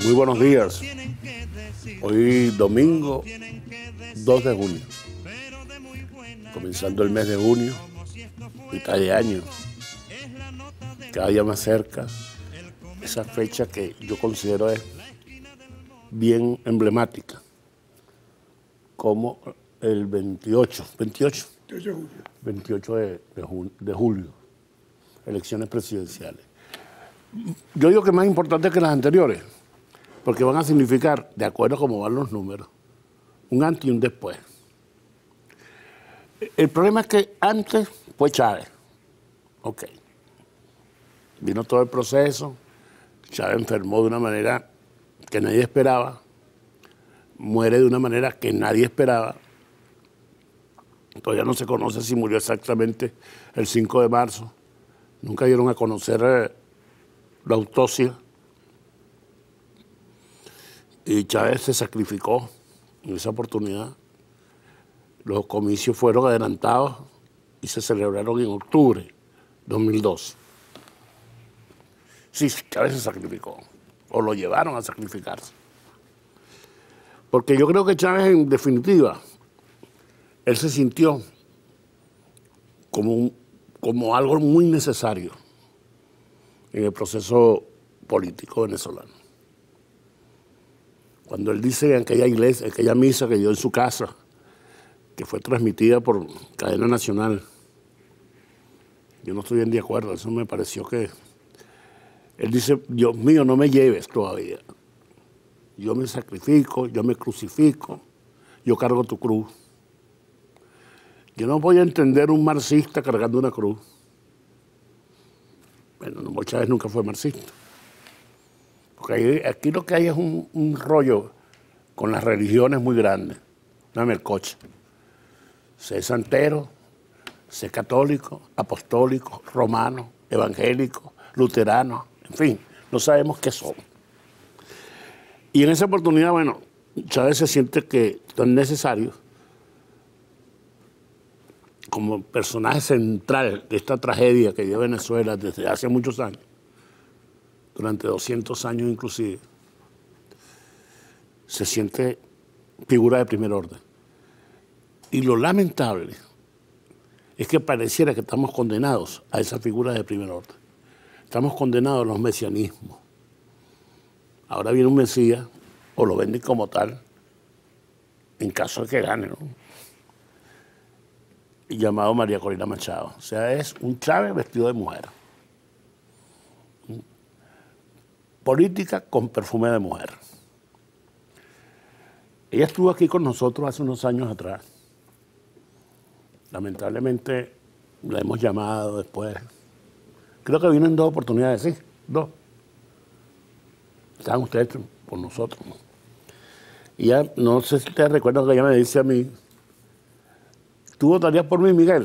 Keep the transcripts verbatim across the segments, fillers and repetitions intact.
Muy buenos días. Hoy domingo dos de junio, comenzando el mes de junio, mitad de año, cada día más cerca. Esa fecha que yo considero es bien emblemática, como el veintiocho, veintiocho, veintiocho de, de, julio, de julio, elecciones presidenciales. Yo digo que más importante que las anteriores, porque van a significar, de acuerdo a cómo van los números, un antes y un después. El problema es que antes fue Chávez. Ok. Vino todo el proceso, Chávez enfermó de una manera que nadie esperaba, muere de una manera que nadie esperaba. Todavía no se conoce si murió exactamente el cinco de marzo. Nunca dieron a conocer eh, la autopsia. Y Chávez se sacrificó en esa oportunidad. Los comicios fueron adelantados y se celebraron en octubre de dos mil doce. Sí, Chávez se sacrificó, o lo llevaron a sacrificarse. Porque yo creo que Chávez, en definitiva, él se sintió como, un, como algo muy necesario en el proceso político venezolano. Cuando él dice en aquella iglesia, en aquella misa que dio en su casa, que fue transmitida por cadena nacional, yo no estoy bien de acuerdo, eso me pareció que... Él dice, Dios mío, no me lleves todavía. Yo me sacrifico, yo me crucifico, yo cargo tu cruz. Yo no voy a entender un marxista cargando una cruz. Bueno, no, Chávez nunca fue marxista. Porque aquí lo que hay es un, un rollo con las religiones muy grande. Dame el coche. Sé santero, sé católico, apostólico, romano, evangélico, luterano, en fin, no sabemos qué son. Y en esa oportunidad, bueno, Chávez se siente que tan necesario como personaje central de esta tragedia que lleva Venezuela desde hace muchos años, durante doscientos años inclusive, se siente figura de primer orden. Y lo lamentable es que pareciera que estamos condenados a esa figura de primer orden. Estamos condenados a los mesianismos. Ahora viene un Mesías, o lo venden como tal, en caso de que gane, ¿no? Y llamado María Corina Machado. O sea, es un Chávez vestido de mujer. Política con perfume de mujer. Ella estuvo aquí con nosotros hace unos años atrás. Lamentablemente la hemos llamado después. Creo que vino en dos oportunidades, sí, dos. Estaban ustedes por nosotros, ¿no? Y ya, no sé si ustedes recuerdan que ella me dice a mí, ¿tú votarías por mí, Miguel?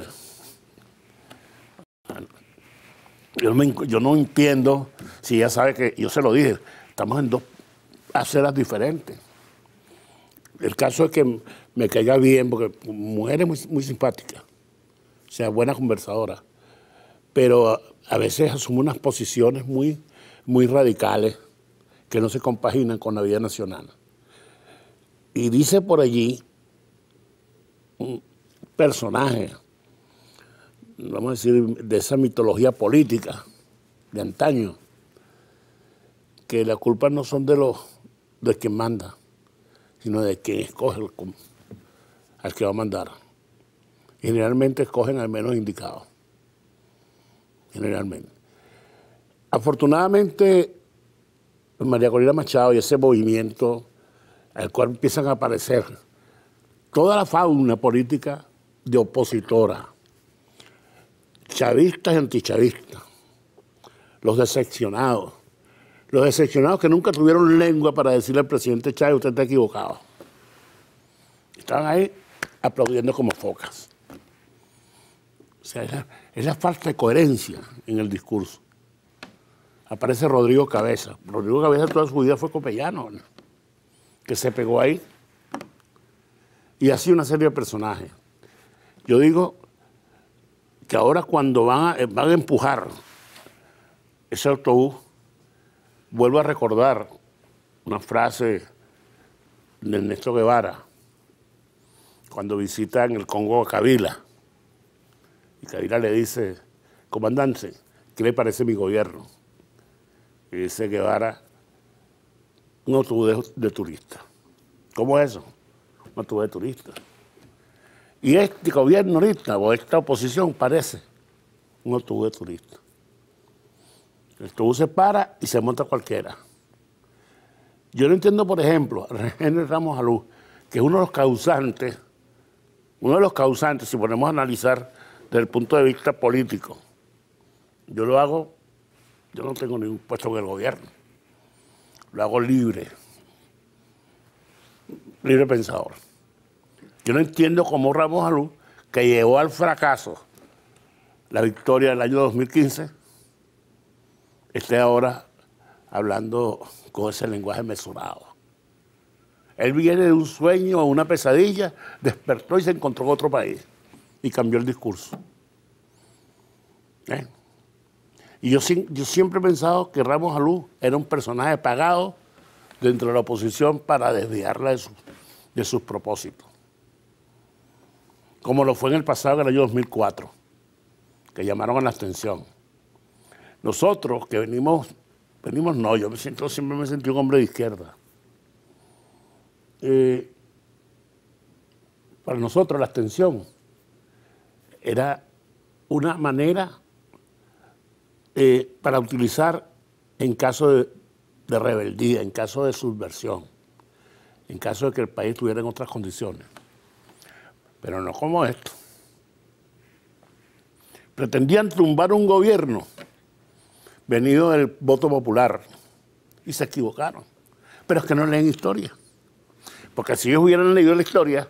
Yo, me, yo no entiendo si ella sabe que, yo se lo dije, estamos en dos aceras diferentes. El caso es que me caiga bien, porque mujer es muy, muy simpática, o sea, buena conversadora, pero a, a veces asume unas posiciones muy, muy radicales que no se compaginan con la vida nacional. Y dice por allí un personaje, vamos a decir, de esa mitología política de antaño, que la culpa no son de los de quien manda, sino de quien escoge el, al que va a mandar. Y generalmente escogen al menos indicado. Generalmente. Afortunadamente, María Corina Machado y ese movimiento al cual empiezan a aparecer toda la fauna política de opositora, chavistas y antichavistas, los decepcionados, los decepcionados que nunca tuvieron lengua para decirle al presidente Chávez, usted está equivocado. Estaban ahí aplaudiendo como focas. O sea, es la, es la falta de coherencia en el discurso. Aparece Rodrigo Cabeza. Rodrigo Cabeza toda su vida fue copellano, ¿no? Que se pegó ahí. Y así una serie de personajes. Yo digo que ahora cuando van a, van a empujar ese autobús, vuelvo a recordar una frase de Ernesto Guevara, cuando visitan el Congo a Kabila. Y Kabila le dice, comandante, ¿qué le parece mi gobierno? Y dice Guevara, un autobús de, de turista. ¿Cómo es eso? Un autobús de turista. Y este gobierno ahorita, o esta oposición, parece un autobús de turista. El autobús se para y se monta cualquiera. Yo no entiendo, por ejemplo, a Henry Ramos Alú, que es uno de los causantes, uno de los causantes, si ponemos a analizar desde el punto de vista político, yo lo hago, yo no tengo ningún puesto en el gobierno, lo hago libre, libre pensador. Yo no entiendo cómo Ramos Alú, que llevó al fracaso la victoria del año dos mil quince, esté ahora hablando con ese lenguaje mesurado. Él viene de un sueño o una pesadilla, despertó y se encontró en otro país y cambió el discurso. ¿Eh? Y yo, yo siempre he pensado que Ramos Alú era un personaje pagado dentro de la oposición para desviarla de, su, de sus propósitos. Como lo fue en el pasado, en el año dos mil cuatro, que llamaron a la abstención. Nosotros que venimos, venimos no, yo me siento, siempre me sentí un hombre de izquierda. Eh, para nosotros la abstención era una manera eh, para utilizar en caso de, de rebeldía, en caso de subversión, en caso de que el país estuviera en otras condiciones. Pero no como esto. Pretendían tumbar un gobierno venido del voto popular y se equivocaron. Pero es que no leen historia. Porque si ellos hubieran leído la historia,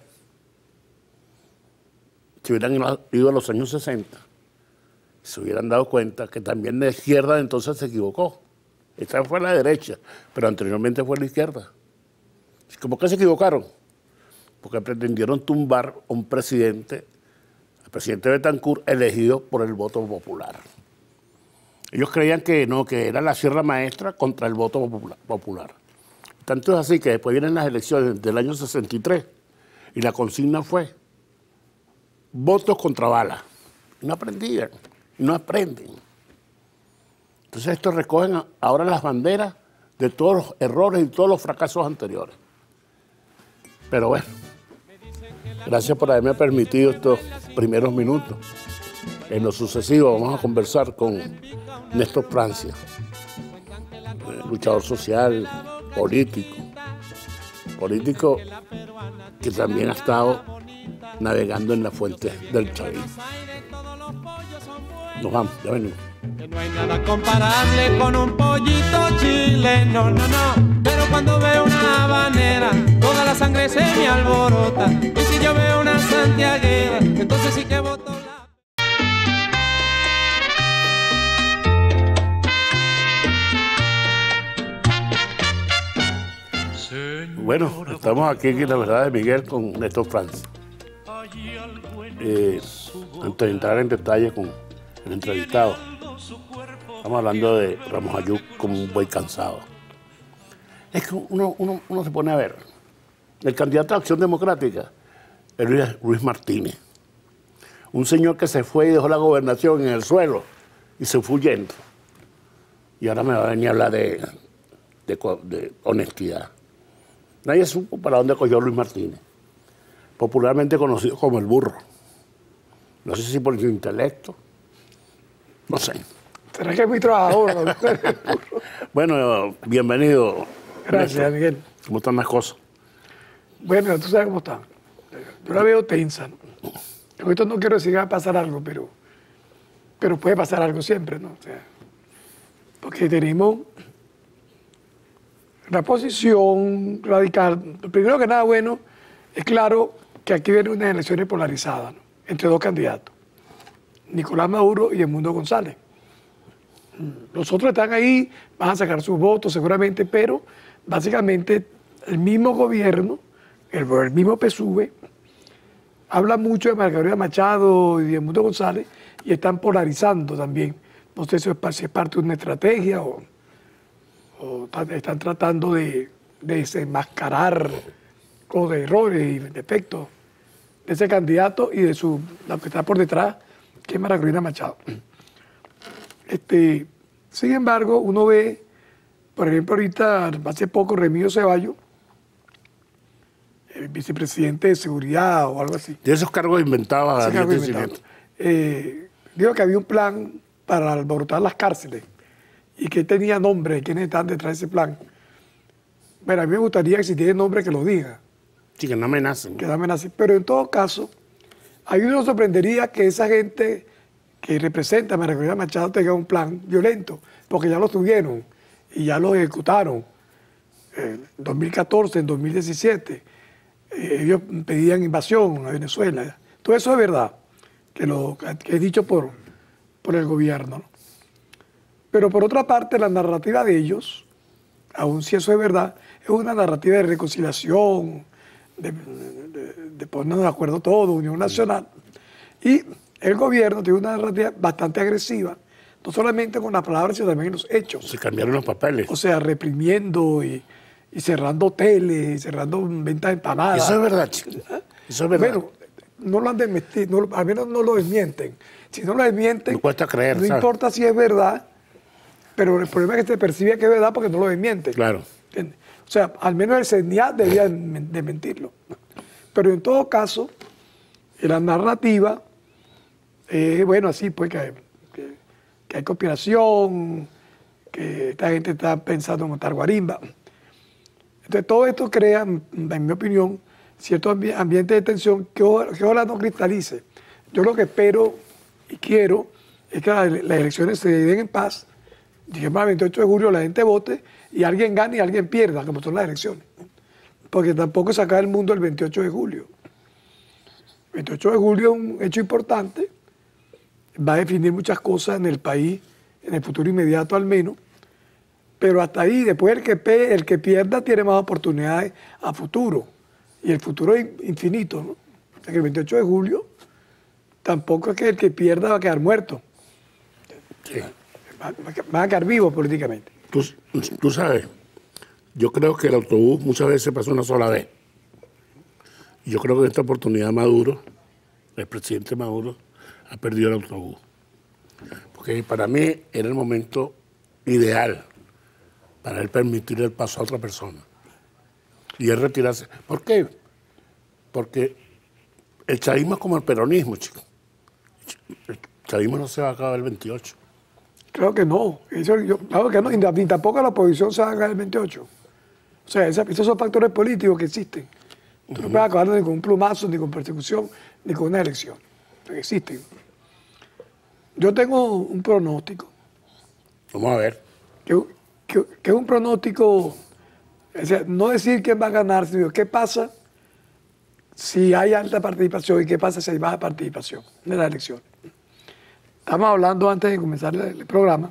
si hubieran ido a los años sesenta, se hubieran dado cuenta que también la izquierda entonces se equivocó. Esta fue la derecha, pero anteriormente fue la izquierda. ¿Por qué se equivocaron? Porque pretendieron tumbar a un presidente, el presidente Betancourt, elegido por el voto popular. Ellos creían que no, que era la Sierra Maestra contra el voto popular. Tanto es así que después vienen las elecciones del año sesenta y tres y la consigna fue votos contra balas. No aprendían, no aprenden. Entonces estos recogen ahora las banderas de todos los errores y todos los fracasos anteriores. Pero bueno, gracias por haberme permitido estos primeros minutos. En lo sucesivo vamos a conversar con Néstor Francia, luchador social, político, político que también ha estado navegando en la fuente del chavismo. Nos vamos, ya venimos. Que no hay nada comparable con un pollito chileno, no, no. Pero cuando veo una habanera, toda la sangre se me alborota. Y si yo veo una santiaguera, entonces sí que boto la... Bueno, estamos aquí en La Verdad de Miguel con Néstor Francia. Eh, antes de entrar en detalle con el entrevistado, estamos hablando de Ramos Alú como un buey cansado. Es que uno, uno, uno se pone a ver, el candidato a Acción Democrática es Luis, Luis Martínez, un señor que se fue y dejó la gobernación en el suelo y se fue huyendo. Y ahora me va a venir a hablar de, de, de honestidad. Nadie supo para dónde cogió Luis Martínez, popularmente conocido como el burro. No sé si por su intelecto, no sé. ¿Será que es muy trabajador? Bueno, bienvenido. Gracias, Néstor. Miguel. ¿Cómo están las cosas? Bueno, tú sabes cómo están. Yo la veo tensa, ¿no? Ahorita no quiero decir que va a pasar algo, pero, pero puede pasar algo siempre, ¿no? O sea, porque tenemos la posición radical. Primero que nada, bueno, es claro que aquí vienen unas elecciones polarizadas, ¿no? Entre dos candidatos, Nicolás Maduro y Edmundo González. Los otros están ahí, van a sacar sus votos seguramente, pero básicamente el mismo gobierno, el, el mismo P S U V, habla mucho de Margarita Machado y de Edmundo González y están polarizando también. No sé si es parte de una estrategia o, o están tratando de, desenmascarar los errores y defectos de ese candidato y de su, la que está por detrás, que es María Corina Machado. Este, sin embargo, uno ve, por ejemplo, ahorita, hace poco, Remigio Ceballos, el vicepresidente de seguridad o algo así. De esos cargos inventados. Sí, cargos inventados. Eh, dijo que había un plan para alborotar las cárceles y que tenía nombre, quiénes estaban detrás de ese plan. Bueno, a mí me gustaría que si tiene nombre que lo diga. Sí, que no amenacen. Que no amenacen. Pero en todo caso, a mí me sorprendería que esa gente que representa a María Corina Machado tenga un plan violento, porque ya lo tuvieron y ya lo ejecutaron en dos mil catorce, en dos mil diecisiete. Eh, ellos pedían invasión a Venezuela. Todo eso es verdad, que, lo, que es dicho por, por el gobierno, ¿no? Pero por otra parte, la narrativa de ellos, aun si eso es verdad, es una narrativa de reconciliación, de, de, de ponernos de acuerdo todos, unión nacional. Y el gobierno tiene una narrativa bastante agresiva, no solamente con las palabras, sino también en los hechos. Se cambiaron los papeles. O sea, reprimiendo y, y cerrando hoteles, y cerrando ventas de empanadas. Eso es verdad, chico. Eso es verdad. Bueno, no lo han desmentido, no, al menos no lo desmienten. Si no lo desmienten, Me cuesta creer, no ¿sabes? importa si es verdad, pero el problema es que se percibe que es verdad porque no lo desmienten. Claro. ¿Entiendes? O sea, al menos el CENIAT debía desmentirlo. Pero en todo caso, la narrativa, eh, bueno, así pues que, que, que hay conspiración, que esta gente está pensando en montar guarimba. Entonces todo esto crea, en mi opinión, cierto ambi ambiente de tensión que, que ojalá no cristalice. Yo lo que espero y quiero es que las, las elecciones se den en paz, digamos el veintiocho de julio la gente vote y alguien gane y alguien pierda, como son las elecciones. Porque tampoco se acaba el mundo el veintiocho de julio. El veintiocho de julio es un hecho importante, va a definir muchas cosas en el país, en el futuro inmediato al menos, pero hasta ahí, después el que, el que pierda tiene más oportunidades a futuro, y el futuro es infinito, ¿no? O sea que el veintiocho de julio tampoco es que el que pierda va a quedar muerto. Sí. Va a quedar vivo políticamente. Tú, tú sabes, yo creo que el autobús muchas veces pasa una sola vez. Yo creo que en esta oportunidad Maduro, el presidente Maduro, ha perdido el autobús. Porque para mí era el momento ideal para él permitir el paso a otra persona. Y él retirarse. ¿Por qué? Porque el chavismo es como el peronismo, chicos. El chavismo no se va a acabar el veintiocho. Creo que no. Eso, yo, claro que no. Ni, ni tampoco la oposición se va a acabar el veintiocho. O sea, esa, esos son factores políticos que existen. Tú no puedes acabar ni con un plumazo, ni con persecución, ni con una elección. Pero existen. Yo tengo un pronóstico. Vamos a ver. Que, que, que es un pronóstico, o sea, no decir quién va a ganar, sino qué pasa si hay alta participación y qué pasa si hay baja participación en las elecciones. Estamos hablando antes de comenzar el programa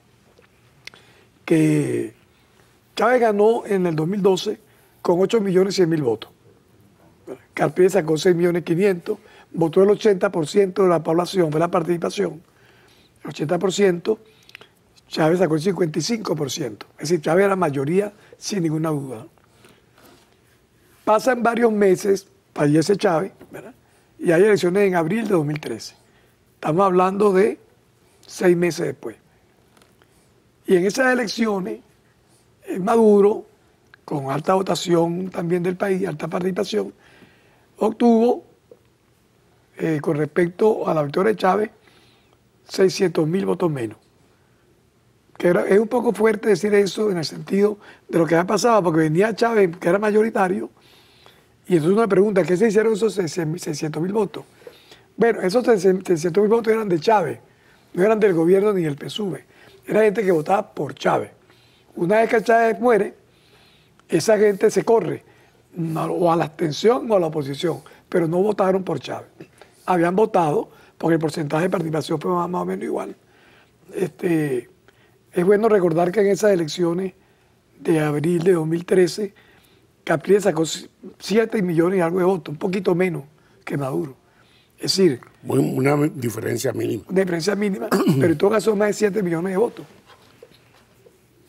que Chávez ganó en el dos mil doce con ocho millones cien mil votos. Carpio sacó seis millones quinientos, votó el ochenta por ciento de la población, de la participación, el ochenta por ciento, Chávez sacó el cincuenta y cinco por ciento. Es decir, Chávez era mayoría sin ninguna duda. Pasan varios meses, fallece Chávez, ¿verdad? Y hay elecciones en abril de dos mil trece. Estamos hablando de seis meses después. Y en esas elecciones, Maduro, con alta votación también del país, alta participación, obtuvo, eh, con respecto a la victoria de Chávez, seiscientos mil votos menos. Que era, es un poco fuerte decir eso en el sentido de lo que había pasado, porque venía Chávez, que era mayoritario, y entonces uno le pregunta, ¿qué se hicieron esos seiscientos mil votos? Bueno, esos seiscientos mil votos eran de Chávez, no eran del gobierno ni del P S U V. Era gente que votaba por Chávez. Una vez que Chávez muere, esa gente se corre, o a la abstención o a la oposición, pero no votaron por Chávez. Habían votado, porque el porcentaje de participación fue más, más o menos igual. Este, es bueno recordar que en esas elecciones de abril de dos mil trece, Capriles sacó siete millones y algo de votos, un poquito menos que Maduro. Es decir, una diferencia mínima. Una diferencia mínima, pero en todo caso más de siete millones de votos.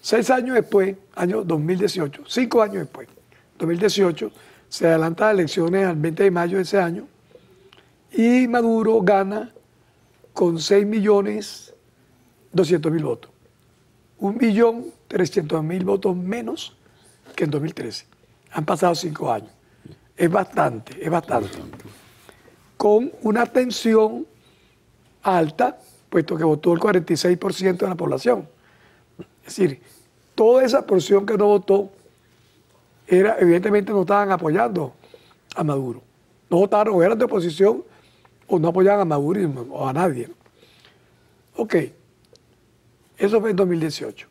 Seis años después, año dos mil dieciocho, cinco años después, dos mil dieciocho, se adelantan las elecciones al veinte de mayo de ese año y Maduro gana con seis millones doscientos mil votos. un millón trescientos mil votos menos que en dos mil trece. Han pasado cinco años. Es bastante, es bastante. Con una tensión alta, puesto que votó el cuarenta y seis por ciento de la población. Es decir, toda esa porción que no votó, era, evidentemente no estaban apoyando a Maduro. No votaron, o eran de oposición, o no apoyaban a Maduro o a nadie, ¿no? Ok, eso fue en dos mil dieciocho.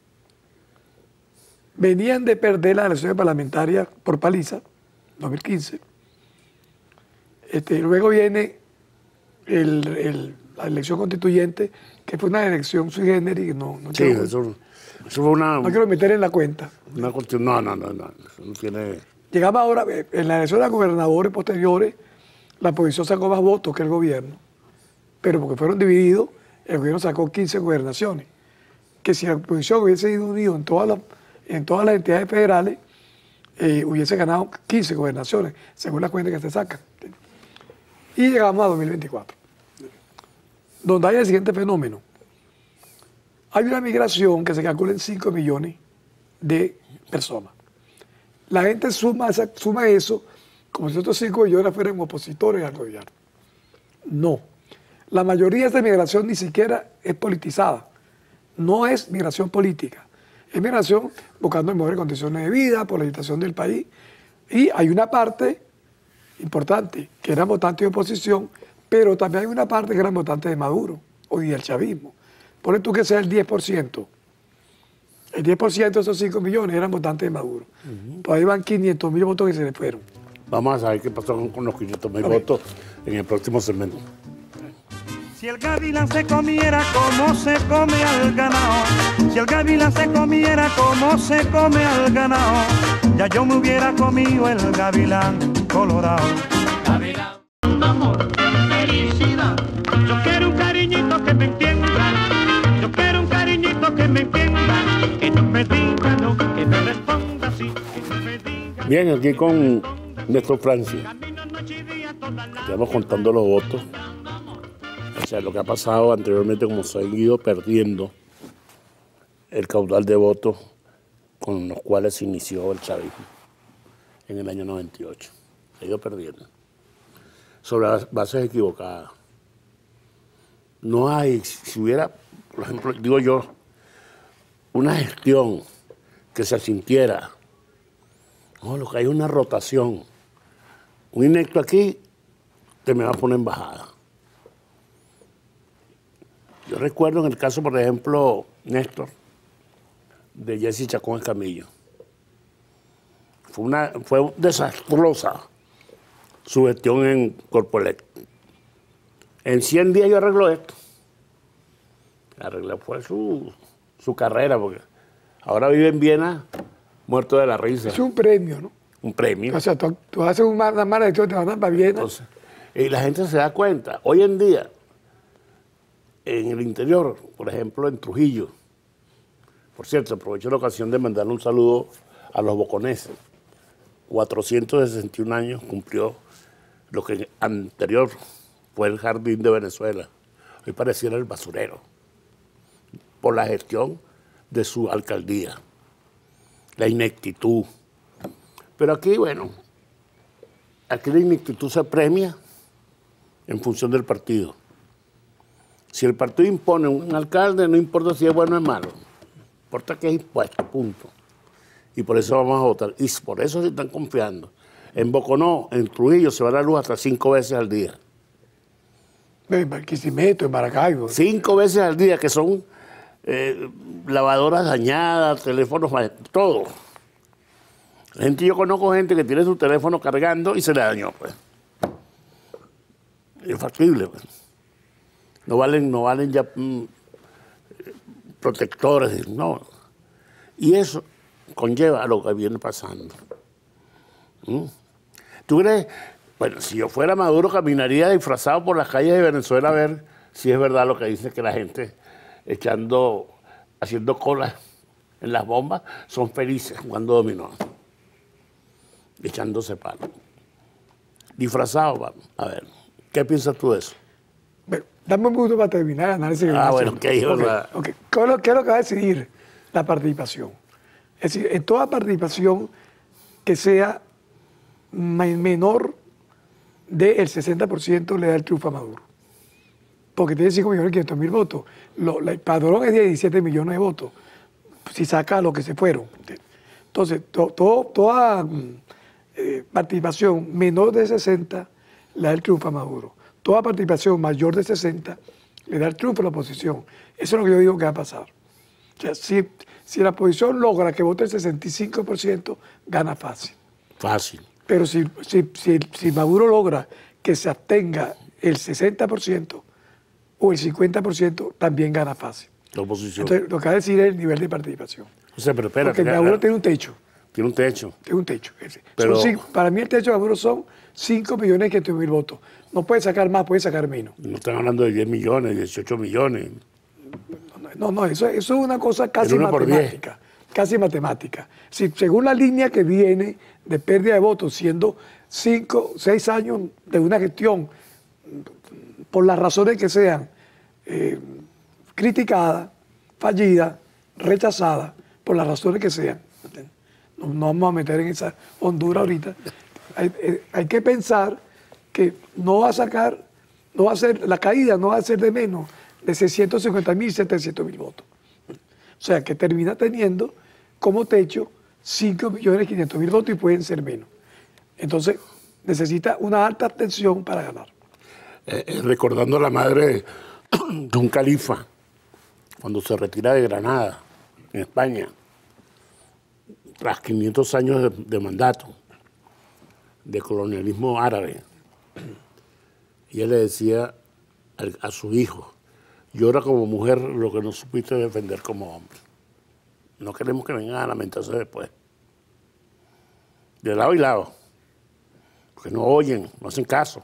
Venían de perder las elecciones parlamentarias por paliza, dos mil quince. Este, luego viene el, el, la elección constituyente, que fue una elección sui generis. No, no, sí, quiero, eso, eso fue una... no quiero meter en la cuenta. Una cuestión, no, no, no, no, eso no tiene... Llegamos ahora, en la elección de gobernadores posteriores, la oposición sacó más votos que el gobierno, pero porque fueron divididos, el gobierno sacó quince gobernaciones. Que si la oposición hubiese ido unido en todas las, en todas las entidades federales, eh, hubiese ganado quince gobernaciones, según las cuentas que se sacan. Y llegamos a dos mil veinticuatro, donde hay el siguiente fenómeno. Hay una migración que se calcula en cinco millones de personas. La gente suma, esa, suma eso como si estos cinco millones fueran opositores al gobierno. No. La mayoría de esta migración ni siquiera es politizada. No es migración política. Es migración buscando mejores condiciones de vida, por la agitación del país. Y hay una parte importante que eran votantes de oposición, pero también hay una parte que eran votantes de Maduro o del chavismo. Ponle tú que sea el diez por ciento. El diez por ciento de esos cinco millones eran votantes de Maduro. Uh-huh. Por ahí van quinientos mil votos que se le fueron. Vamos a saber qué pasó con los quinientos mil votos en el próximo segmento. Si el gavilán se comiera como se come al ganado, si el gavilán se comiera como se come al ganado, ya yo me hubiera comido el gavilán colorado. Gavilán, amor, felicidad. Yo quiero un cariñito que me entienda, yo quiero un cariñito que me entienda, que no me diga no, que me responda así, que no me diga. Bien, aquí con Néstor Francis, estamos contando los votos. O sea, lo que ha pasado anteriormente, como se ha ido perdiendo el caudal de votos con los cuales se inició el chavismo en el año noventa y ocho. Se ha ido perdiendo. Sobre las bases equivocadas. No hay, si hubiera, por ejemplo, digo yo, una gestión que se sintiera, no, lo que hay una rotación. Un inecto aquí te me va a poner embajada. Yo recuerdo en el caso, por ejemplo, Néstor, de Jesse Chacón Escamillo. Fue, una, fue desastrosa su gestión en Corpoelec. En cien días yo arreglo esto. Arregló fue su, su carrera, porque ahora vive en Viena muerto de la risa. Es un premio, ¿no? Un premio. O sea, tú, tú haces una mala gestión, te mandan para Viena. Entonces, y la gente se da cuenta. Hoy en día, en el interior, por ejemplo, en Trujillo. Por cierto, aprovecho la ocasión de mandarle un saludo a los boconeses. cuatrocientos sesenta y un años cumplió lo que anterior fue el Jardín de Venezuela. Hoy pareciera el basurero, por la gestión de su alcaldía, la ineptitud. Pero aquí, bueno, aquí la ineptitud se premia en función del partido. Si el partido impone un alcalde, no importa si es bueno o es malo, importa que es impuesto, punto. Y por eso vamos a votar. Y por eso se están confiando. En Boconó, en Trujillo, se va la luz hasta cinco veces al día. En Barquisimeto, en Maracaibo. Cinco veces al día, que son eh, lavadoras dañadas, teléfonos, todo. Gente, yo conozco gente que tiene su teléfono cargando y se le dañó, pues. Es factible, pues. No valen, no valen ya mm, protectores, no. Y eso conlleva a lo que viene pasando. ¿Mm? ¿Tú crees? Bueno, si yo fuera Maduro, caminaría disfrazado por las calles de Venezuela a ver si es verdad lo que dice que la gente echando, haciendo colas en las bombas, son felices jugando dominó, echándose palos. Disfrazados, vamos. A ver, ¿qué piensas tú de eso? Bueno, dame un minuto para terminar el análisis. Ah, bueno, ok. okay, Hola. okay. ¿Qué, es lo, ¿Qué es lo que va a decidir la participación? Es decir, en toda participación que sea menor del sesenta por ciento le da el triunfo a Maduro. Porque tiene cinco millones quinientos mil votos. Lo, la, el padrón es de diecisiete millones de votos. Si saca lo que se fueron. Entonces, to, to, toda eh, participación menor de sesenta le da el triunfo a Maduro. Toda participación mayor de sesenta le da el triunfo a la oposición. Eso es lo que yo digo que va a pasar. O sea, si, si la oposición logra que vote el sesenta y cinco por ciento, gana fácil. Fácil. Pero si, si, si, si Maduro logra que se abstenga el sesenta por ciento o el cincuenta por ciento, también gana fácil. La oposición. Entonces, lo que va a decir es el nivel de participación. O sea, pero espérate. Porque Maduro tiene un techo. Tiene un techo. Tiene un techo. Pero- Son cinco- para mí el techo de Maduro son cinco millones quinientos mil votos. No puede sacar más, puede sacar menos. No están hablando de diez millones, dieciocho millones. No, no, eso, eso es una cosa casi El uno por matemática. Casi matemática. Si, según la línea que viene de pérdida de votos, siendo cinco, seis años de una gestión, por las razones que sean, eh, criticada, fallida, rechazada, por las razones que sean. No, no vamos a meter en esa hondura ahorita. Hay, eh, hay que pensar que no va a sacar, no va a ser, la caída no va a ser de menos de seiscientos cincuenta mil, setecientos mil votos. O sea, que termina teniendo como techo cinco millones quinientos mil votos y pueden ser menos. Entonces, necesita una alta abstención para ganar. Eh, eh, recordando a la madre de un califa, cuando se retira de Granada, en España, tras quinientos años de, de mandato, de colonialismo árabe, y él le decía al- a su hijo, llora como mujer lo que no supiste defender como hombre. No queremos que vengan a lamentarse después. De lado y lado. Porque no oyen, no hacen caso.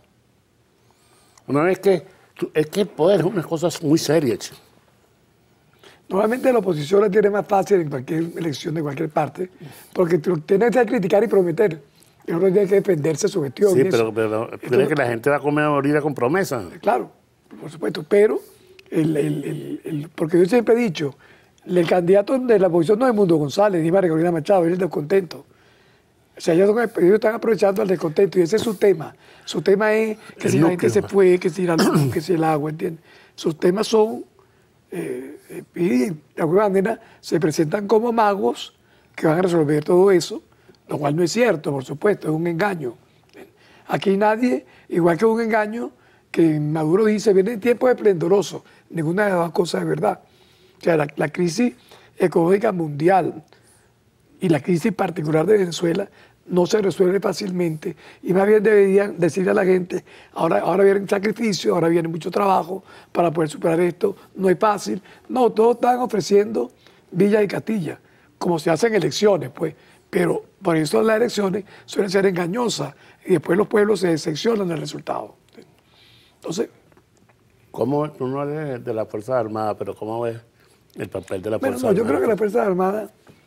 Una vez que... tú- es que el poder es una cosa muy seria, chico. Normalmente la oposición la tiene más fácil en cualquier elección de cualquier parte, porque tú tienes que criticar y prometer. Y uno tiene que defenderse de su gestión. Sí, y eso. pero, pero ¿crees Entonces, que la gente va a comer morir con promesas? Claro, por supuesto, pero, el, el- el- el- porque yo siempre he dicho, el candidato de la oposición no es Mundo González ni María Corina Machado, es el descontento. O sea, ellos, son- ellos están aprovechando el descontento y ese es su tema. Su tema es que El si la gente núcleo. se fue, que si la luz, que si el agua, ¿entiendes? Sus temas son, eh, eh, y de alguna manera se presentan como magos que van a resolver todo eso, lo cual no es cierto, por supuesto, es un engaño. Aquí nadie, igual que un engaño, que Maduro dice, viene tiempo esplendoroso, ninguna de las dos cosas es verdad. O sea, la, la crisis económica mundial y la crisis particular de Venezuela no se resuelve fácilmente y más bien deberían decirle a la gente, ahora, ahora viene sacrificio, ahora viene mucho trabajo para poder superar esto, no es fácil. No, todos están ofreciendo Villa y Castilla, como se hacen elecciones, pues, pero por eso las elecciones suelen ser engañosas y después los pueblos se decepcionan del resultado. Entonces, ¿Cómo, tú no eres de la Fuerza Armada, pero cómo ves el papel de la bueno, Fuerza no, yo Armada? creo que las Fuerzas Armadas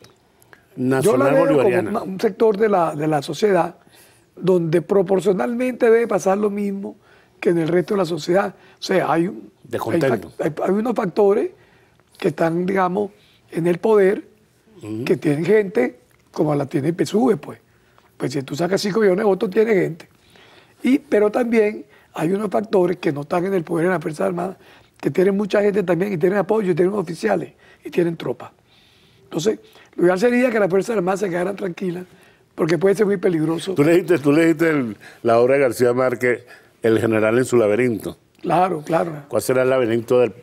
yo la Nacional veo Bolivariana. como una- un sector de la, de la sociedad donde proporcionalmente debe pasar lo mismo que en el resto de la sociedad. O sea, hay, un- hay, Descontento. fac- hay- hay unos factores que están, digamos, en el poder, que tienen gente como la tiene el P S U V, pues. Pues si tú sacas cinco millones de votos, tiene gente. Y, pero también hay unos factores que no están en el poder en las Fuerzas Armadas, que tienen mucha gente también, y tienen apoyo, y tienen oficiales, y tienen tropas. Entonces, lo ideal sería que las Fuerzas Armadas se quedaran tranquilas, porque puede ser muy peligroso. Tú leíste, tú leíste el- la obra de García Márquez, El general en su laberinto. Claro, claro. ¿Cuál será el laberinto del,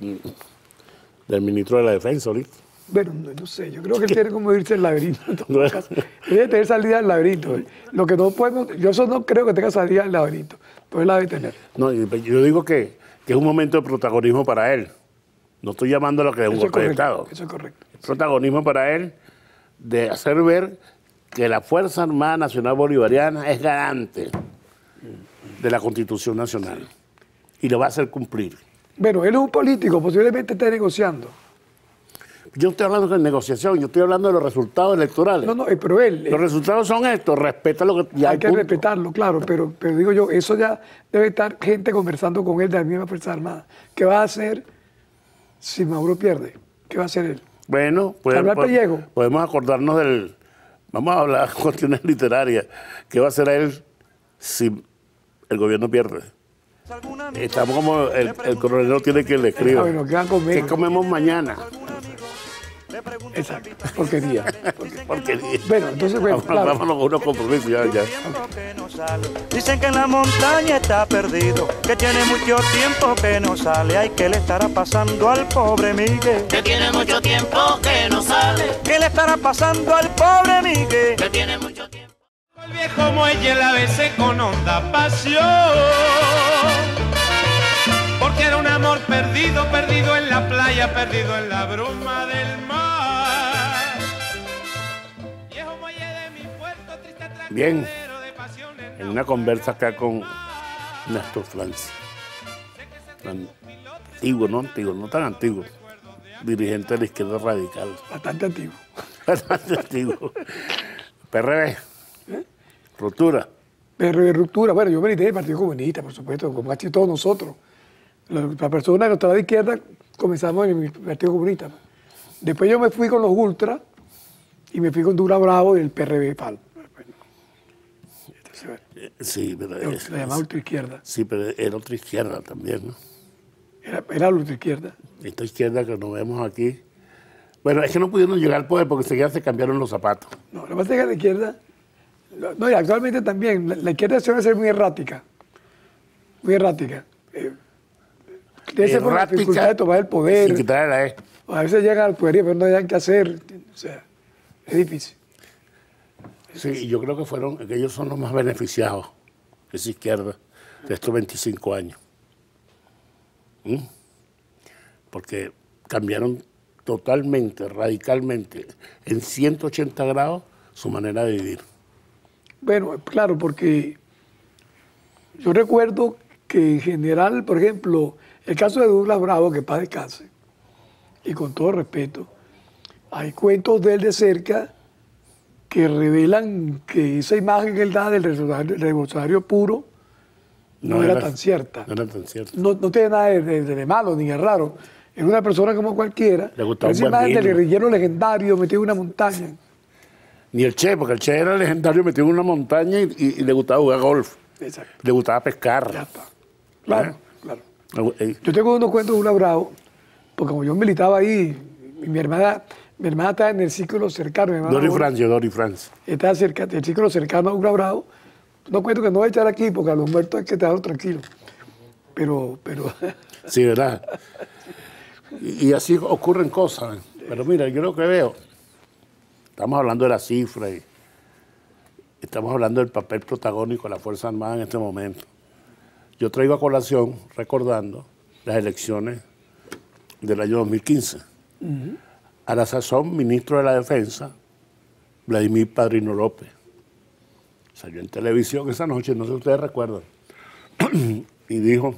del ministro de la Defensa ahorita? Bueno, no, no sé, yo creo que él tiene como irse al laberinto. En todo Bueno. caso. Debe tener salida del laberinto. Lo que no podemos, yo eso no creo que tenga salida del laberinto, pero él la debe tener. No, yo yo digo que, que es un momento de protagonismo para él. No estoy llamando a lo que es un Eso es golpe de correcto. Estado. Eso es correcto. Protagonismo para él de hacer ver que la Fuerza Armada Nacional Bolivariana es garante de la Constitución Nacional y lo va a hacer cumplir. Bueno, él es un político, posiblemente esté negociando. Yo no estoy hablando de negociación, yo estoy hablando de los resultados electorales. No, no, eh, pero él... Los eh, resultados son estos, respeta lo que ya hay que punto. respetarlo, claro, pero, pero digo yo, eso ya debe estar gente conversando con él de la misma Fuerza Armada. ¿Qué va a hacer si Maduro pierde? ¿Qué va a hacer él? Bueno, pues, ¿Hablar pues, pellejo? podemos acordarnos del... Vamos a hablar de cuestiones literarias. ¿Qué va a hacer él si el gobierno pierde? Estamos como el, el coronel tiene que le escriba. Ah, bueno, ¿qué van a comer? ¿Qué comemos mañana? Exacto, porquería. Porque Bueno, entonces, bueno, vamos, claro. vámonos con unos compromisos ya, ya. Dicen que en la montaña está perdido, que tiene mucho tiempo que no sale. Ay, ¿qué le estará pasando al pobre Miguel? Que tiene mucho tiempo que no sale. ¿Qué le estará pasando al pobre Miguel? Que tiene mucho tiempo. El viejo muelle la besé con honda pasión, porque era un amor perdido, perdido en la playa, perdido en la bruma del mar. Viejo muelle de mi puerto, triste Bien, tranquilero de pasiones. en una conversa acá con Néstor Francis. Antiguo, no antiguo, no tan antiguo. Dirigente de la izquierda radical. Bastante antiguo. Bastante antiguo. P R B. Ruptura. Pero de ruptura, bueno, yo milité del Partido Comunista, por supuesto, como casi todos nosotros. Las personas que estaban de izquierda comenzamos en el Partido Comunista. Después yo me fui con los Ultras y me fui con Dura Bravo del P R B P A L. Entonces, bueno, Sí, pero es, la llamaba ultraizquierda. sí, pero era otra izquierda también, ¿no? Era, era la ultraizquierda. Esta izquierda que nos vemos aquí. Bueno, es que no pudieron llegar al poder porque enseguida se cambiaron los zapatos. No, lo que pasa es que la izquierda, no, y actualmente también, la, la izquierda suele ser muy errática. Muy errática. Eh, Tiene que ser por la Errática, dificultad de tomar el poder. sin quitarle la E. A veces llegan al poder y pero no hayan qué hacer. O sea, es difícil. Sí, y yo creo que fueron, que ellos son los más beneficiados, esa izquierda, de estos veinticinco años. ¿Mm? Porque cambiaron totalmente, radicalmente, en ciento ochenta grados, su manera de vivir. Bueno, claro, porque yo recuerdo que en general, por ejemplo, el caso de Douglas Bravo, que paz descanse, y con todo respeto, hay cuentos de él de cerca que revelan que esa imagen que él da del revolucionario, revolucionario puro no, no era, era tan cierta. No era tan cierta. No, no tiene nada de, de, de malo ni de raro. Es una persona como cualquiera. Le gustaba esa un buen imagen del vino. guerrillero legendario metido en una montaña. Ni el Che, porque el Che era legendario, metido en una montaña y, y- y le gustaba jugar golf. Exacto. Le gustaba pescar. Ya está. Claro, ¿Eh? claro. Eh, Yo tengo unos cuentos de Douglas Bravo, porque como yo militaba ahí, y mi hermana, mi hermana estaba en el círculo cercano. Mi hermana Dori Olga Francia, Dori Francia. estaba cerca, el círculo cercano a Douglas Bravo. No cuento que no voy a echar aquí, porque a los muertos hay que estar tranquilos. Pero, pero, Sí, ¿verdad? Y, y así ocurren cosas. Pero mira, yo lo que veo, estamos hablando de la cifra y estamos hablando del papel protagónico de la Fuerza Armada en este momento. Yo traigo a colación, recordando, las elecciones del año dos mil quince. A la sazón, ministro de la Defensa, Vladimir Padrino López. Salió en televisión esa noche, no sé si ustedes recuerdan, y dijo,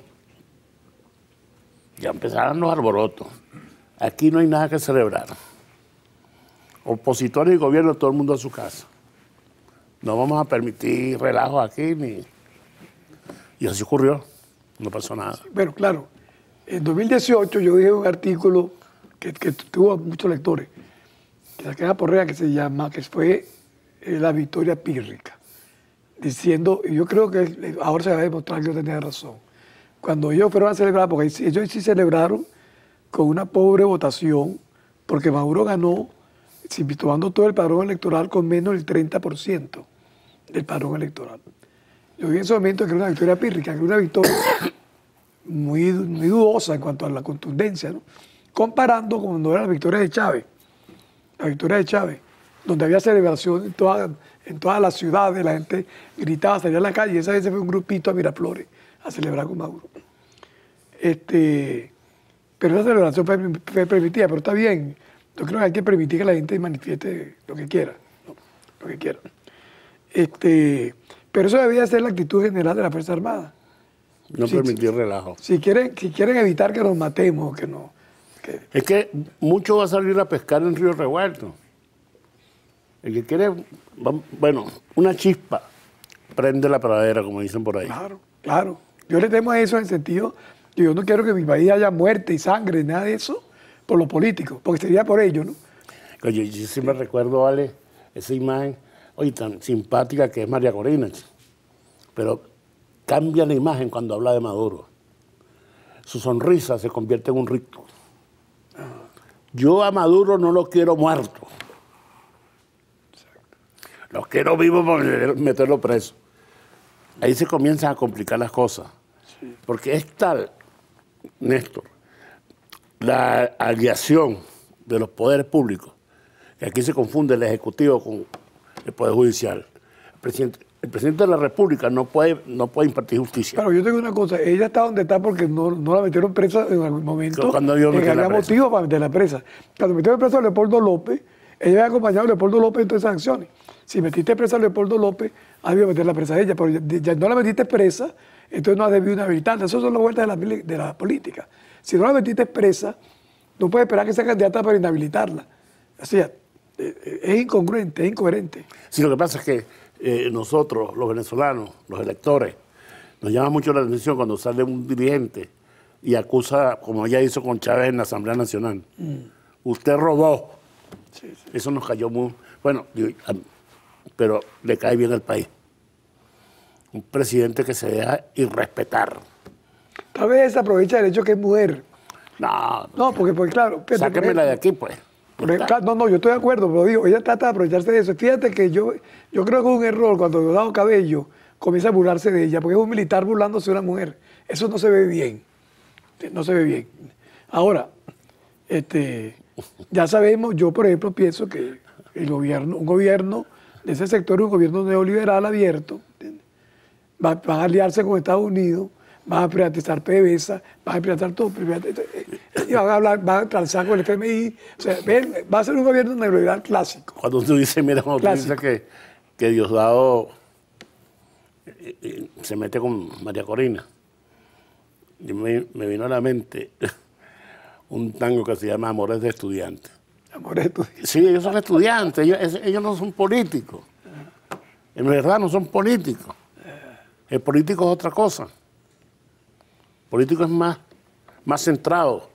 ya empezaron los alborotos, aquí no hay nada que celebrar. Opositores y gobierno, todo el mundo a su casa. No vamos a permitir relajos aquí, ni... Y así ocurrió, no pasó nada. bueno, claro. En dos mil dieciocho yo dije un artículo que, que tuvo muchos lectores, que saqué a Porrea, que se llama, que fue eh, La Victoria Pírrica, diciendo, y yo creo que ahora se va a demostrar que yo tenía razón. Cuando ellos fueron a celebrar, porque ellos sí celebraron con una pobre votación, porque Maduro ganó, tomando todo el padrón electoral, con menos del treinta por ciento del padrón electoral. Yo vi en ese momento que era una victoria pírrica, que era una victoria muy, muy dudosa en cuanto a la contundencia, ¿no? Comparando con cuando era la victoria de Chávez, la victoria de Chávez, donde había celebración en todas en toda la ciudades, la gente gritaba, salía a la calle, y esa vez se fue un grupito a Miraflores a celebrar con Maduro. Este, pero esa celebración fue, fue permitida, pero está bien. Yo creo que hay que permitir que la gente manifieste lo que quiera, ¿no? Lo que quiera. Este, pero eso debía ser la actitud general de la Fuerza Armada. No Sí, permitir relajo. Si quieren, si quieren evitar que nos matemos, que, no, que, Es que mucho va a salir a pescar en Río Revuelto. El que quiere, va- bueno, una chispa prende la pradera, como dicen por ahí. claro, claro. Yo le temo a eso en el sentido que yo no quiero que en mi país haya muerte y sangre, nada de eso, por los políticos, porque sería por ellos, ¿no? Oye, yo siempre recuerdo, vale, esa imagen, oye, tan simpática que es María Corina, ch- pero cambia la imagen cuando habla de Maduro. Su sonrisa se convierte en un rito. Yo a Maduro no lo quiero muerto. Lo quiero vivo para meterlo preso. Ahí se comienzan a complicar las cosas. Porque es tal, Néstor, la aliación de los poderes públicos, que aquí se confunde el Ejecutivo con el Poder Judicial. El presidente, el presidente de la República no puede, no puede impartir justicia. Pero yo tengo una cosa, ella está donde está porque no, no la metieron presa en algún momento. Cuando yo en que metí la había presa. motivo para meterla presa. Cuando metieron presa a Leopoldo López, ella había acompañado a Leopoldo López en todas esas acciones. Si metiste presa a Leopoldo López, has debido meter la presa a ella, pero ya, ya no la metiste presa, entonces no has debido inhabilitarla. Esas son las vueltas de la, pili- de la política. Si no la metiste presa, no puedes esperar que sea candidata para inhabilitarla. O sea, eh, es incongruente, es incoherente. Sí, lo que pasa es que eh, nosotros, los venezolanos, los electores, nos llama mucho la atención cuando sale un dirigente y acusa, como ella hizo con Chávez en la Asamblea Nacional, mm. usted robó. Sí, sí. Eso nos cayó muy... Bueno, yo- a- pero le cae bien al país. Un presidente que se deja irrespetar. Tal vez se aprovecha del hecho que es mujer. No, No, porque, porque claro... fíjate, sáquenmela por de aquí, pues. Por ejemplo, claro, no, no, yo estoy de acuerdo, pero digo, ella trata de aprovecharse de eso. Fíjate que yo, yo creo que es un error cuando Diosdado Cabello comienza a burlarse de ella, porque es un militar burlándose de una mujer. Eso no se ve bien. No se ve bien. Ahora, este, ya sabemos, yo por ejemplo pienso que el gobierno, un gobierno de ese sector, un gobierno neoliberal abierto, ¿entiendes? Va, van a aliarse con Estados Unidos, van a privatizar PDVSA, van a privatizar todo, privatizar, y van a hablar, van a transar con el F M I, o sea, ven, va a ser un gobierno neoliberal clásico. Cuando tú dices, mira, cuando tú dices Clásico. que, que Diosdado eh, eh, se mete con María Corina, yo me, me vino a la mente un tango que se llama Amores de Estudiantes. Amores, tú- Sí, ellos son estudiantes, ellos, es- ellos no son políticos. En verdad no son políticos. El político es otra cosa. El político es más, más centrado.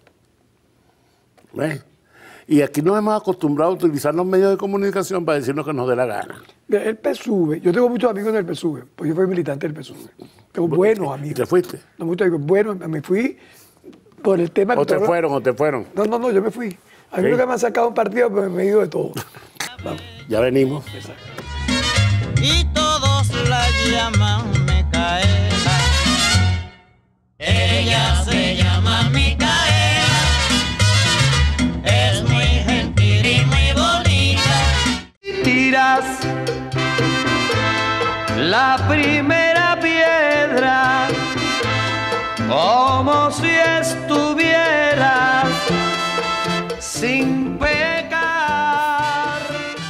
¿Ves? Y aquí nos hemos acostumbrado a utilizar los medios de comunicación para decirnos que nos dé la gana. Mira, el P S U V, yo tengo muchos amigos del P S U V, pues yo fui militante del P S U V. Tengo buenos ¿Y amigos. te fuiste? No, muchos amigos. Bueno, me fui por el tema ¿O que te tú- fueron o te fueron? No, no, no, yo me fui. A mí Sí. nunca me han sacado un partido, pero me he ido de todo. Vamos. Ya venimos. y todos la llaman Micaela. Ella se llama Micaela, es muy gentil y muy bonita. Tiras la primera piedra como si estuvieras sin pecar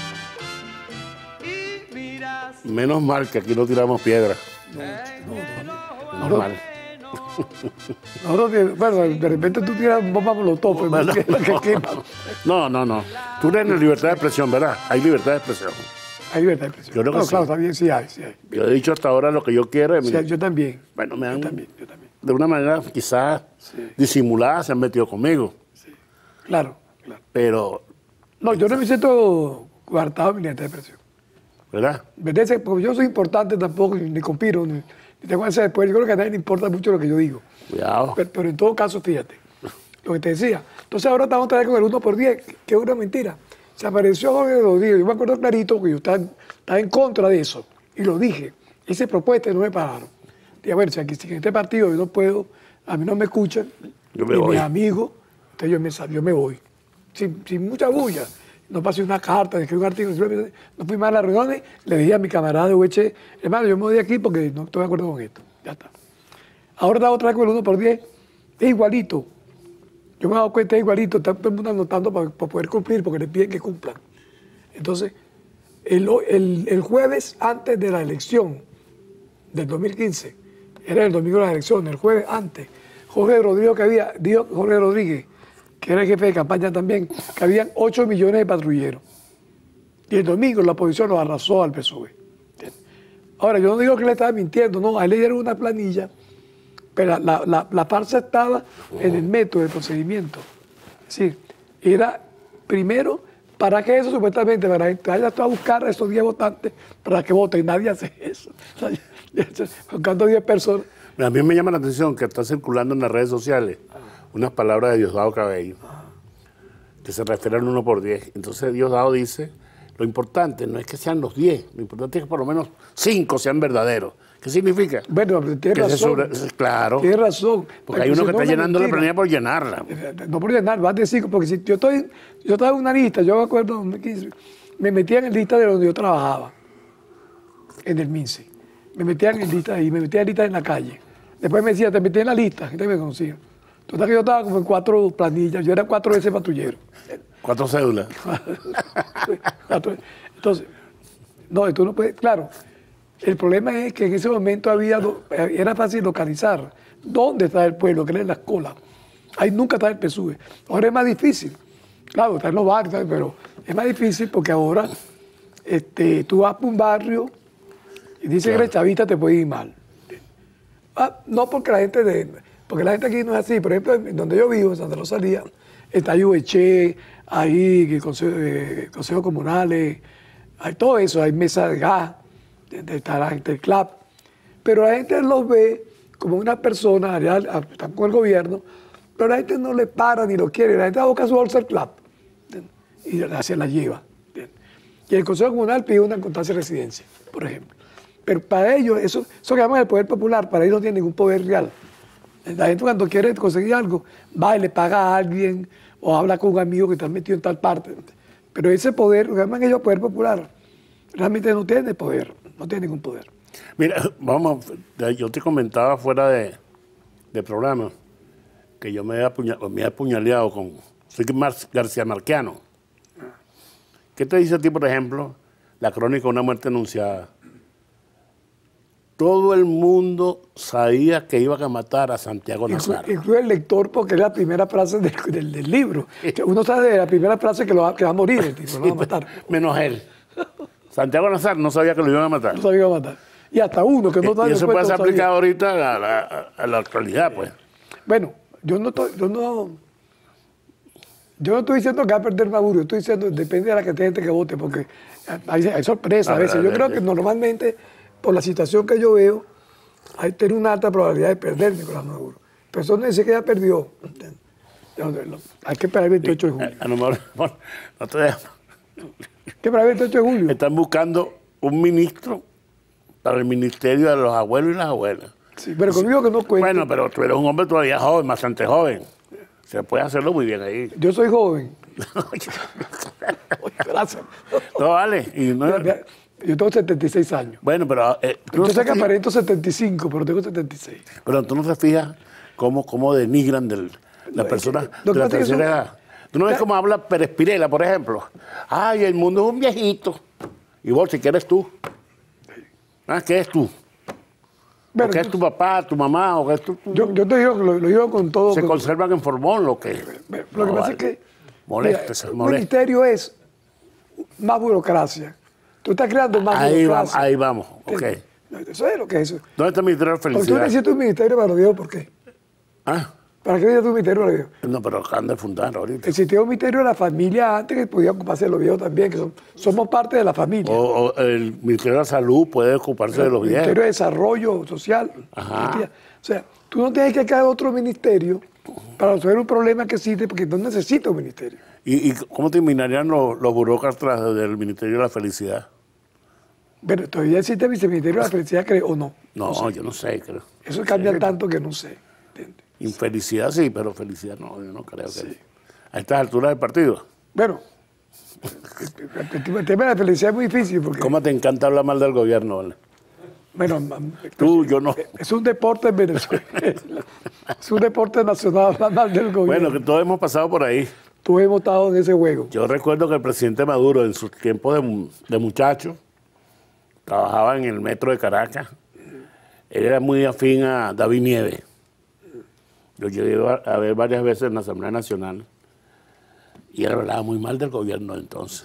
y miras Menos mal que aquí no tiramos piedras. Menos mal. Nosotros, que- bueno, de repente tú tiras bomba molotov, pues, Bueno, que- que no. quema. No, no, no. Tú eres en libertad de expresión, ¿verdad? Hay libertad de expresión. Hay libertad de expresión. Yo creo que No, sí. claro, está bien, sí hay, sí hay. Yo he dicho hasta ahora lo que yo quiero. y Sí mira, hay, yo también. bueno, me Yo han, también, yo también. de una manera quizás disimulada, se han metido conmigo. Claro, claro. Pero, No, yo no me siento coartado en mi libertad de expresión. ¿verdad? ¿Verdad? Porque yo soy importante tampoco, ni, ni conspiro, ni, ni tengo ese después. Yo creo que a nadie le importa mucho lo que yo digo. Cuidado. Pero, pero en todo caso, fíjate, lo que te decía. Entonces ahora estamos otra vez con el uno por diez, que es una mentira. Se apareció Jorge Rodríguez, yo me acuerdo clarito que yo estaba, estaba en contra de eso. Y lo dije, hice propuestas y no me pagaron. Dije, bueno, si aquí si en este partido yo no puedo, a mí no me escuchan, Yo me ni voy. mis amigos, entonces yo me, sal- yo me voy. Sin, sin mucha bulla. No pasé una carta, escribí un artículo, simplemente no fui más a las reuniones, le dije a mi camarada de U H, hermano, yo me voy de aquí porque no estoy de acuerdo con esto. Ya está. Ahora está otra vez con el uno por diez, es igualito. Yo me he dado cuenta, es igualito, está todo el mundo anotando para, para poder cumplir, porque les piden que cumplan. Entonces, el, el, el jueves antes de la elección del dos mil quince, era el domingo de la elección, el jueves antes, Jorge Rodríguez, que había, dijo Jorge Rodríguez, que era el jefe de campaña también, que habían ocho millones de patrulleros. Y el domingo la oposición lo arrasó al P S O E. Ahora, yo no digo que le estaba mintiendo, no, a él le dieron una planilla, pero la, la, la farsa estaba en el método, el procedimiento. Es decir, era primero, ¿para qué eso supuestamente? Para que vaya a buscar a esos diez votantes para que voten. Nadie hace eso. O sea, buscando diez personas. A mí me llama la atención que está circulando en las redes sociales unas palabras de Diosdado Cabello, que se refieren uno por diez. Entonces Diosdado dice, lo importante no es que sean los diez, lo importante es que por lo menos cinco sean verdaderos. ¿Qué significa? Bueno, tiene razón. Sobre, claro. Tiene razón. Porque hay uno que está llenando la planilla por llenarla. No por llenar, más de cinco, porque si yo estoy, yo estaba en una lista, yo me acuerdo, me metía en la lista de donde yo trabajaba, en el MINSE. Me metía en la lista ahí, me metía en la lista en la calle. Después me decía, te metí en la lista, gente me conocía. Total que yo estaba como en cuatro planillas, yo era cuatro veces patrullero. Cuatro cédulas. Entonces, no, tú no puedes, claro. El problema es que en ese momento había, era fácil localizar dónde está el pueblo, que era en las colas. Ahí nunca está el P S U V. Ahora es más difícil. Claro, está en los barrios, pero es más difícil porque ahora este, tú vas por un barrio y dices claro. que eres chavista, te puede ir mal. Ah, no porque la gente de, porque la gente aquí no es así. Por ejemplo, donde yo vivo, en Santa Rosalía, está Yueche, hay consejos eh, consejo comunales, hay todo eso, hay mesa de gas. Está la gente del club, pero la gente los ve como una persona, están con el gobierno, pero la gente no le para ni lo quiere, la gente busca su bolsa del club y se la lleva. Y el Consejo Comunal pide una constancia de residencia, por ejemplo. Pero para ellos, eso, eso que llaman el poder popular, para ellos no tiene ningún poder real. La gente cuando quiere conseguir algo, va y le paga a alguien o habla con un amigo que está metido en tal parte. Pero ese poder, lo que llaman ellos poder popular, realmente no tiene poder. No tiene ningún poder. Mira, vamos, yo te comentaba fuera de, de programa que yo me he, apuña, me he apuñaleado con soy Mar, García Marquiano. ¿Qué te dice a ti, por ejemplo, la crónica de una muerte anunciada? Todo el mundo sabía que iban a matar a Santiago Nazario. Incluye el lector porque es la primera frase del, del, del libro. Uno sabe de la primera frase que, lo va, que va a morir, el tipo, lo va a matar. Menos él. Santiago Nazario no sabía que lo iban a matar. No sabía que lo iban a matar. Y hasta uno que no está. Y eso puede ser aplicado ahorita a la, a la actualidad, pues. Bueno, yo no estoy, yo no, yo no estoy diciendo que va a perder Maduro, yo estoy diciendo depende de la cantidad de gente que vote, porque hay, hay sorpresas a veces. Yo creo que normalmente, por la situación que yo veo, hay tener una alta probabilidad de perder Nicolás Maduro. Pero eso no dice que ya perdió. Hay que esperar el veintiocho de julio. A lo mejor no te dejas. ¿Qué para el veintiocho de julio? Están buscando un ministro para el ministerio de los abuelos y las abuelas. Sí, pero conmigo que no cuenta. Bueno, pero tú eres un hombre todavía joven, bastante joven. Se puede hacerlo muy bien ahí. Yo soy joven. Gracias. No, vale. Y no... Yo tengo setenta y seis años. Bueno, pero... Eh, yo sé que aparento setenta y cinco, pero tengo setenta y seis. Pero tú no te fijas cómo, cómo denigran del, las personas de la tercera edad. Tú no ves cómo habla Pérez Pirela, por ejemplo. Ay, el mundo es un viejito. Y vos, si quieres tú. Ah, ¿qué es tú? Bueno, ¿qué es tu papá, tu mamá? ¿O qué es tu, tu... Yo, yo te digo que lo, lo digo con todo. Se con... conservan en formón lo que... Lo que no, pasa vale. es que... Moleste, mira, el ministerio es más burocracia. Tú estás creando más ahí burocracia. Va, ahí vamos, ok. Eso es lo que es eso. ¿Dónde está el Ministerio de Felicidad? Porque tú necesitas un ministerio para los viejos, ¿por qué? ¿Ah? ¿Para qué necesitas un ministerio para los viejos? No, pero acaban de fundar ahorita. Existía un ministerio de la familia antes que podía ocuparse de los viejos también, que son, somos parte de la familia. O, o el Ministerio de la Salud puede ocuparse pero de los viejos. El Ministerio de Desarrollo Social. Ajá. O sea, tú no tienes que crear otro ministerio para resolver un problema que existe, porque no necesitas un ministerio. ¿Y, y cómo terminarían los, los burócratas del Ministerio de la Felicidad? Bueno, todavía existe el Ministerio de la Felicidad, creo, o no. No, no sé. yo no sé, creo. Eso cambia sí, tanto que no sé. ¿Entiendes? Infelicidad sí, pero felicidad no, yo no creo que... Sí. A estas alturas del partido. Bueno, el tema de la felicidad es muy difícil porque... ¿Cómo te encanta hablar mal del gobierno, vale? Bueno, tú, yo no. Es un deporte en Venezuela. Es un deporte nacional hablar mal del gobierno. Bueno, que todos hemos pasado por ahí. Tú hemos estado en ese juego. Yo recuerdo que el presidente Maduro, en sus tiempos de, de muchacho, trabajaba en el metro de Caracas. Él era muy afín a David Nieves. Lo llevé a ver varias veces en la Asamblea Nacional. Y él hablaba muy mal del gobierno entonces.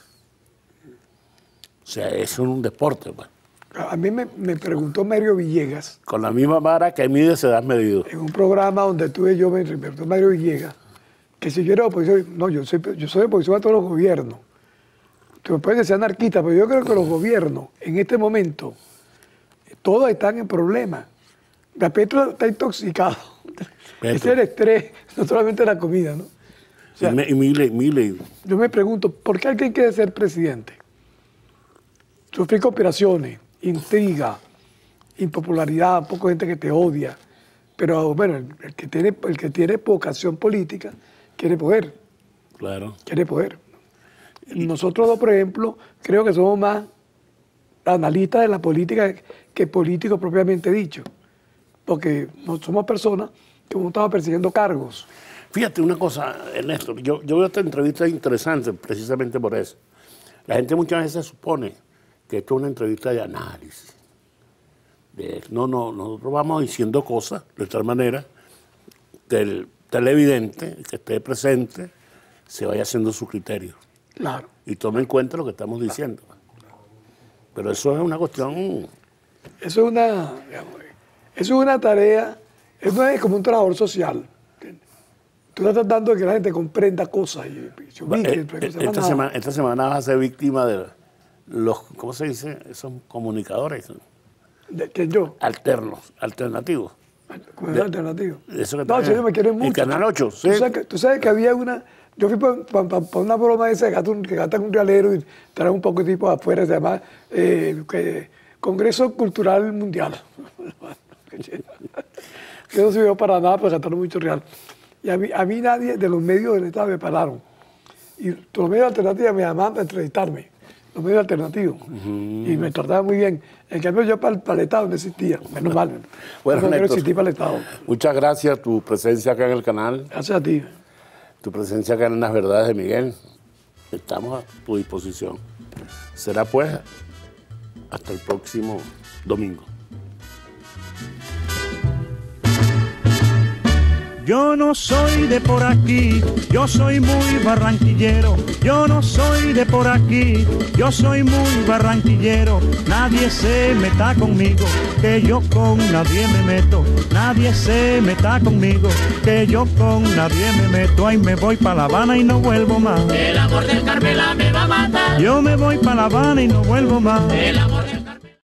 O sea, eso es un deporte, pues. A mí me, me preguntó Mario Villegas. Con la misma vara que mide se da medido. En un programa donde tuve yo, me preguntó Mario Villegas, que si yo era oposición, no, yo soy, yo soy oposición a todos los gobiernos. Tú me puedes decir anarquista, pero yo creo que los gobiernos, en este momento, todos están en problemas. La Petro está intoxicado. Petro. Ese es el estrés, no solamente la comida, ¿no? O sea, y, me, y Milei, Milei. Yo me pregunto, ¿por qué alguien quiere ser presidente? Sufrir conspiraciones, intriga, impopularidad, poca gente que te odia. Pero bueno, el, el, que tiene, el que tiene vocación política quiere poder. Claro. Quiere poder. Nosotros dos, por ejemplo, creo que somos más analistas de la política que políticos propiamente dicho. Porque no somos personas que no estamos persiguiendo cargos. Fíjate una cosa, Ernesto, yo, yo veo esta entrevista interesante precisamente por eso. La gente muchas veces supone que esto es una entrevista de análisis. De, no, no, nosotros vamos diciendo cosas de tal manera que el televidente que esté presente se vaya haciendo su criterio. Claro. Y tome en cuenta lo que estamos diciendo. Pero eso es una cuestión... Eso es una, eso es una tarea, eso es como un trabajador social. Tú estás tratando de que la gente comprenda cosas. Y, y se ubique, Eh, que se esta, van a- semana, esta semana vas a ser víctima de los, ¿cómo se dice? Esos comunicadores de- que yo, alternos, alternativos. como es alternativo. Eso que No, trae- si ellos me quieren y mucho. Canal ocho, sí. Tú sabes que, tú sabes que había una... Yo fui para una broma esa que gastan, que gastan un realero y traen un poco de tipo afuera, se llama eh, que- Congreso Cultural Mundial. Que no sirvió para nada, pero gastaron mucho real. Y a mí, a mí nadie de los medios del Estado me pararon. Y los medios alternativos me llamaban para entrevistarme. Los medios alternativos. Y me trataban muy bien. En cambio, yo para, para el Estado no existía. Menos mal. Bueno, no, no Néstor, existí para el Estado. muchas gracias tu presencia acá en el canal, Gracias a ti. tu presencia acá en Las Verdades de Miguel. Estamos a tu disposición. Será pues hasta el próximo domingo. Yo no soy de por aquí, yo soy muy barranquillero. Yo no soy de por aquí, yo soy muy barranquillero. Nadie se meta conmigo, que yo con nadie me meto. Nadie se meta conmigo, que yo con nadie me meto. Ay, me voy pa' La Habana y no vuelvo más. El amor del Carmela me va a matar. Yo me voy pa' La Habana y no vuelvo más. El amor del